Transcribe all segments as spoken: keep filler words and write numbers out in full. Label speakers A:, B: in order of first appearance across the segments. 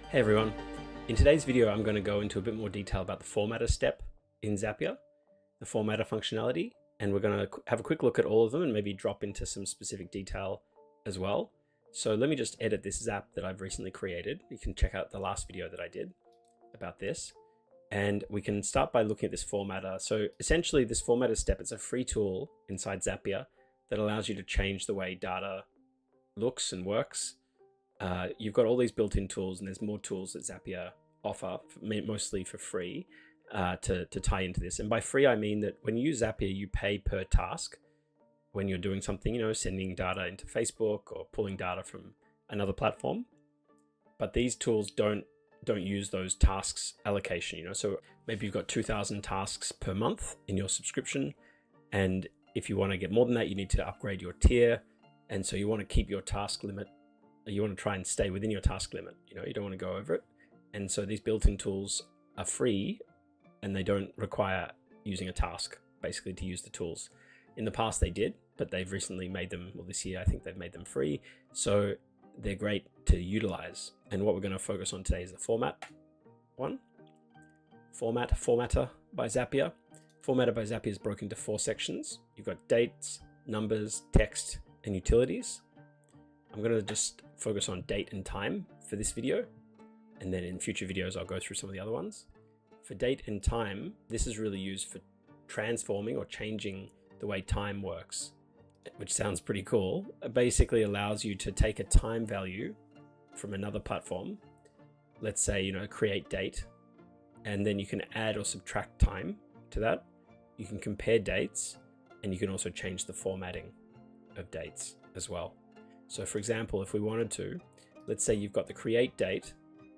A: Hey everyone, in today's video I'm going to go into a bit more detail about the formatter step in Zapier, the formatter functionality, and we're going to have a quick look at all of them and maybe drop into some specific detail as well. So let me just edit this Zap that I've recently created. You can check out the last video that I did about this, and we can start by looking at this formatter. So essentially this formatter step, it's a free tool inside Zapier that allows you to change the way data looks and works. Uh, you've got all these built-in tools, and there's more tools that Zapier offer, mostly for free, uh, to, to tie into this. And by free, I mean that when you use Zapier, you pay per task when you're doing something, you know, sending data into Facebook or pulling data from another platform. But these tools don't don't use those tasks allocation, you know. So maybe you've got two thousand tasks per month in your subscription, and if you want to get more than that, you need to upgrade your tier, and so you want to keep your task limit. You want to try and stay within your task limit, you know, you don't want to go over it. And so these built-in tools are free and they don't require using a task basically to use the tools. In the past they did, but they've recently made them, well this year I think they've made them free. So they're great to utilize. And what we're going to focus on today is the format one. Format, formatter by Zapier. Formatter by Zapier is broken into four sections. You've got dates, numbers, text, and utilities. I'm going to just focus on date and time for this video, and then in future videos I'll go through some of the other ones. For date and time, this is really used for transforming or changing the way time works, which sounds pretty cool. It basically allows you to take a time value from another platform, let's say, you know, create date, and then you can add or subtract time to that. You can compare dates, and you can also change the formatting of dates as well. So for example, if we wanted to, let's say you've got the create date.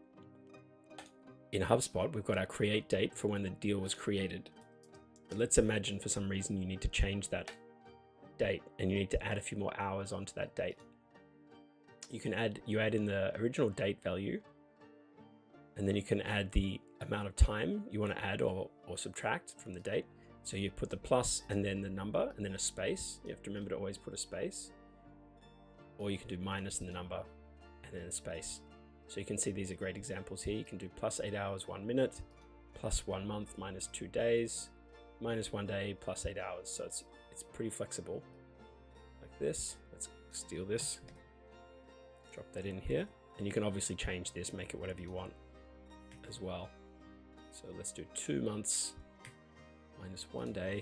A: In HubSpot, we've got our create date for when the deal was created. But let's imagine for some reason you need to change that date and you need to add a few more hours onto that date. You can add, you add in the original date value, and then you can add the amount of time you want to add or, or subtract from the date. So you put the plus and then the number and then a space. You have to remember to always put a space. Or you can do minus in the number and then a space. So you can see these are great examples here. You can do plus eight hours, one minute, plus one month, minus two days, minus one day, plus eight hours. So it's, it's pretty flexible like this. Let's steal this, drop that in here. And you can obviously change this, make it whatever you want as well. So let's do two months minus one day.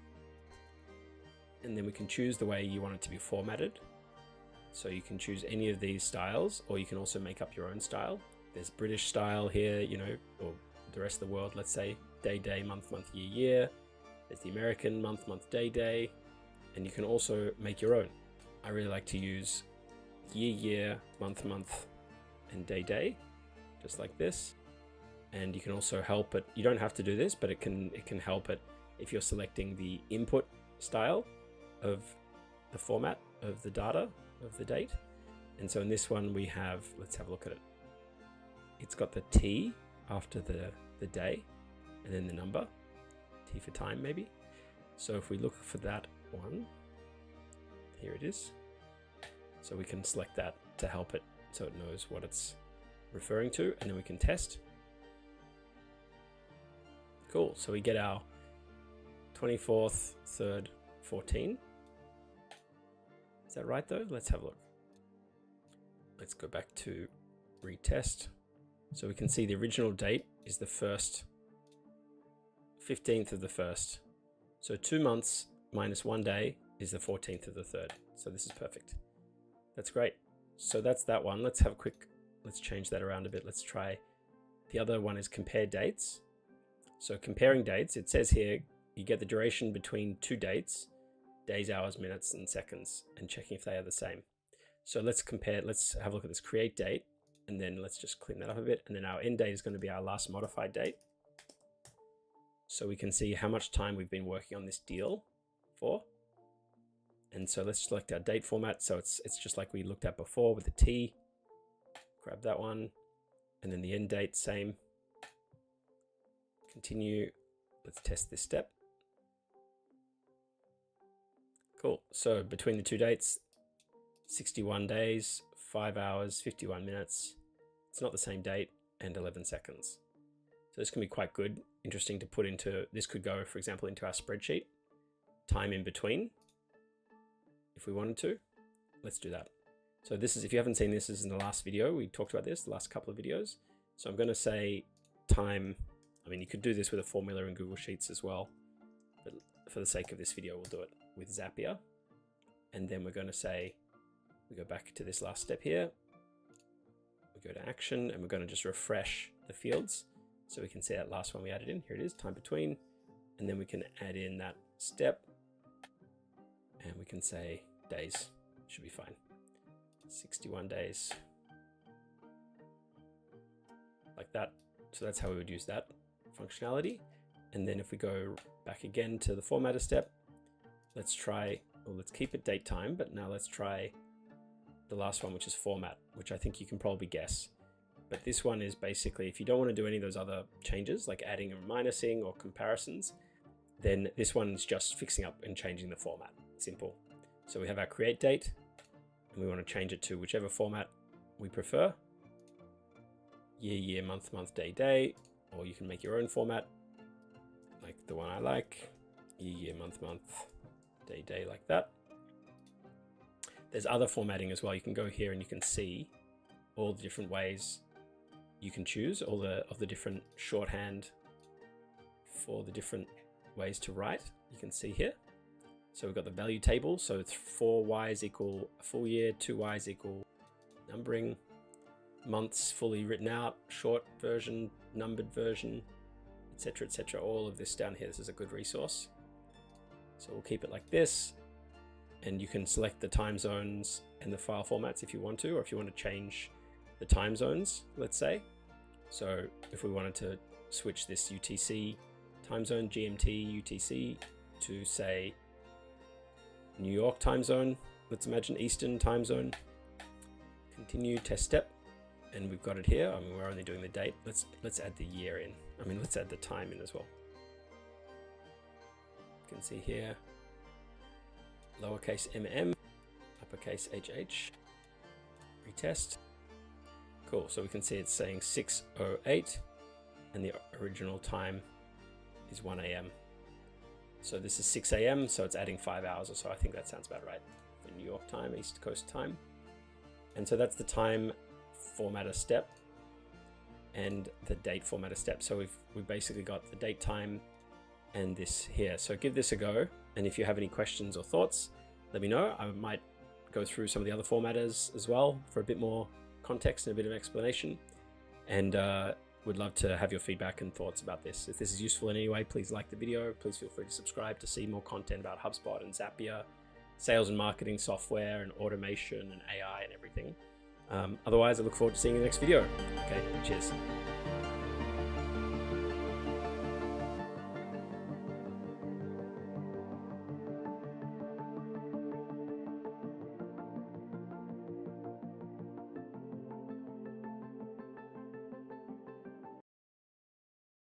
A: And then we can choose the way you want it to be formatted. So you can choose any of these styles, or you can also make up your own style. There's British style here, you know, or the rest of the world, let's say day, day, month, month, year, year. There's the American month, month, day, day. And you can also make your own. I really like to use year, year, month, month, and day, day, just like this. And you can also help it. You don't have to do this, but it can, it can help it if you're selecting the input style of the format of the data of the date. And so in this one we have, let's have a look at it. It's got the T after the, the day and then the number, T for time maybe. So if we look for that one, here it is. So we can select that to help it so it knows what it's referring to, and then we can test. Cool, so we get our twenty-fourth, third, fourteen. Is that right though? Let's have a look. Let's go back to retest. So we can see the original date is the first, fifteenth of the first. So two months minus one day is the fourteenth of the third. So this is perfect. That's great. So that's that one. Let's have a quick, let's change that around a bit. Let's try, the other one is compare dates. So comparing dates, it says here, you get the duration between two dates, days, hours, minutes, and seconds, and checking if they are the same. So let's compare, let's have a look at this create date, and then let's just clean that up a bit. And then our end date is going to be our last modified date. So we can see how much time we've been working on this deal for. And so let's select our date format. So it's, it's just like we looked at before with the T. Grab that one. And then the end date, same. Continue. Let's test this step. Cool. So between the two dates, sixty-one days, five hours, fifty-one minutes, it's not the same date, and eleven seconds. So this can be quite good, interesting to put into, this could go, for example, into our spreadsheet, time in between, if we wanted to. Let's do that. So this is, if you haven't seen this, this is in the last video, we talked about this, the last couple of videos. So I'm going to say time, I mean, you could do this with a formula in Google Sheets as well, but for the sake of this video, we'll do it with Zapier. And then we're going to say, we go back to this last step here, we go to action, and we're going to just refresh the fields so we can see that last one we added in. Here it is, time between, and then we can add in that step, and we can say days, should be fine. sixty-one days, like that. So that's how we would use that functionality. And then if we go back again to the formatter step, let's try, well, let's keep it date time, but now let's try the last one, which is format, which I think you can probably guess. But this one is basically, if you don't want to do any of those other changes, like adding and minusing or comparisons, then this one's just fixing up and changing the format. Simple. So we have our create date, and we want to change it to whichever format we prefer. Year, year, month, month, day, day, or you can make your own format, like the one I like, year, year, month, month, day, day, like that. There's other formatting as well. You can go here and you can see all the different ways you can choose, all the of the different shorthand for the different ways to write. You can see here. So we've got the value table. So it's four Y's equal a full year, two Y's equal numbering, months fully written out, short version, numbered version, et cetera, et cetera. All of this down here. This is a good resource. So we'll keep it like this. And you can select the time zones and the file formats if you want to, or if you want to change the time zones, let's say. So if we wanted to switch this U T C time zone, G M T, U T C, to say New York time zone, let's imagine Eastern time zone, continue, test step, and we've got it here. I mean, we're only doing the date. Let's let's add the year in. I mean, let's add the time in as well. You can see here, lowercase mm, uppercase hh, retest. Cool, so we can see it's saying six oh eight, and the original time is one A M So this is six A M, so it's adding five hours or so. I think that sounds about right for New York time, East Coast time. And so that's the time formatter step and the date formatter step. So we've, we've basically got the date time and this here. So give this a go. And if you have any questions or thoughts, let me know. I might go through some of the other formatters as well for a bit more context and a bit of explanation. And uh, would love to have your feedback and thoughts about this. If this is useful in any way, please like the video. Please feel free to subscribe to see more content about HubSpot and Zapier, sales and marketing software and automation and A I and everything. Um, otherwise, I look forward to seeing you in the next video. Okay, cheers.